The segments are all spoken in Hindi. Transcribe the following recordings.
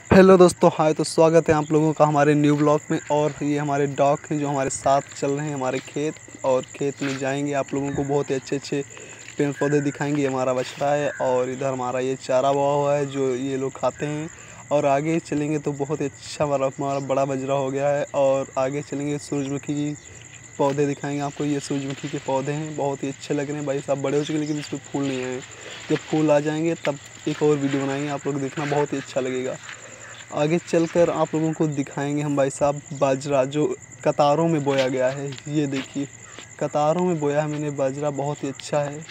हेलो दोस्तों, हाय। तो स्वागत है आप लोगों का हमारे न्यू ब्लॉग में। और ये हमारे डॉग हैं जो हमारे साथ चल रहे हैं हमारे खेत। और खेत में जाएंगे, आप लोगों को बहुत ही अच्छे अच्छे पेड़ पौधे दिखाएंगे। हमारा बछड़ा है और इधर हमारा ये चारा बोआ हुआ है जो ये लोग खाते हैं। और आगे चलेंगे तो बहुत ही अच्छा हमारा बड़ा बजरा हो गया है। और आगे चलेंगे सूरजमुखी की पौधे दिखाएंगे आपको। ये सूरजमुखी के पौधे हैं, बहुत ही अच्छे लग रहे हैं भाई साहब। बड़े हो चुके लेकिन इसमें फूल नहीं आए। जब फूल आ जाएंगे तब एक और वीडियो बनाएंगे, आप लोग देखना, बहुत ही अच्छा लगेगा। आगे चलकर आप लोगों को दिखाएंगे हम भाई साहब बाजरा जो कतारों में बोया गया है। ये देखिए, कतारों में बोया है मैंने बाजरा, बहुत ही अच्छा है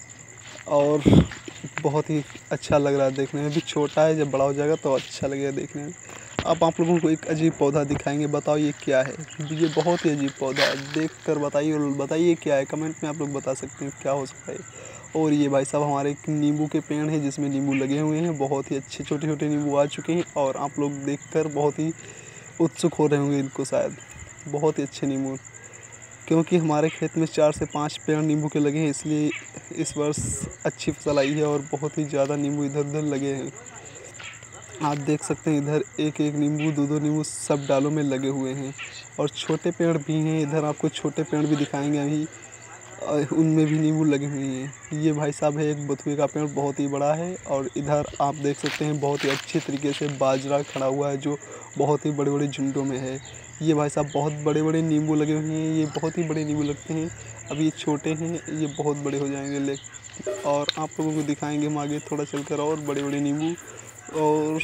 और बहुत ही अच्छा लग रहा है देखने में। भी छोटा है, जब बड़ा हो जाएगा तो अच्छा लगेगा देखने में। अब आप लोगों को एक अजीब पौधा दिखाएंगे, बताओ ये क्या है। ये बहुत ही अजीब पौधा है, देख कर बताइए। और बताइए क्या है, कमेंट में आप लोग बता सकते हैं क्या हो सकता है। और ये भाई साहब हमारे एक नींबू के पेड़ हैं जिसमें नींबू लगे हुए हैं। बहुत ही अच्छे छोटे छोटे नींबू आ चुके हैं और आप लोग देखकर बहुत ही उत्सुक हो रहे होंगे इनको शायद। बहुत ही अच्छे नींबू, क्योंकि हमारे खेत में 4 से 5 पेड़ नींबू के लगे हैं, इसलिए इस वर्ष अच्छी फसल आई है और बहुत ही ज़्यादा नींबू इधर उधर लगे हैं। आप देख सकते हैं इधर एक एक नींबू, दो दो नींबू सब डालों में लगे हुए हैं। और छोटे पेड़ भी हैं, इधर आपको छोटे पेड़ भी दिखाएंगे अभी। उनमें भी नींबू लगे हुए हैं। ये भाई साहब है एक बथुए का पेड़, बहुत ही बड़ा है। और इधर आप देख सकते हैं बहुत ही अच्छे तरीके से बाजरा खड़ा हुआ है जो बहुत ही बड़े बड़े झुंडों में है। ये भाई साहब बहुत बड़े बड़े नींबू लगे हुए हैं। ये बहुत ही बड़े नींबू लगते हैं, अभी ये छोटे हैं, ये बहुत बड़े हो जाएंगे। और आप लोगों को दिखाएंगे हम आगे थोड़ा चलकर और बड़े बड़े नींबू। और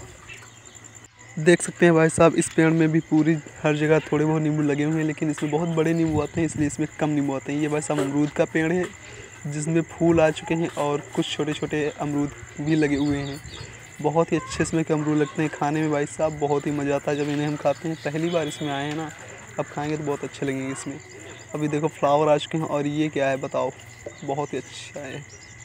देख सकते हैं भाई साहब इस पेड़ में भी पूरी हर जगह थोड़े बहुत नींबू लगे हुए हैं, लेकिन इसमें बहुत बड़े नींबू आते हैं इसलिए इसमें कम नींबू आते हैं। ये भाई साहब अमरूद का पेड़ है जिसमें फूल आ चुके हैं और कुछ छोटे छोटे अमरूद भी लगे हुए हैं। बहुत ही अच्छे इसमें के अमरूद लगते हैं खाने में भाई साहब, बहुत ही मज़ा आता है जब इन्हें हम खाते हैं। पहली बार इसमें आए हैं ना, अब खाएँगे तो बहुत अच्छे लगेंगे इसमें। अभी देखो फ्लावर आ चुके हैं। और ये क्या है बताओ, बहुत ही अच्छा है।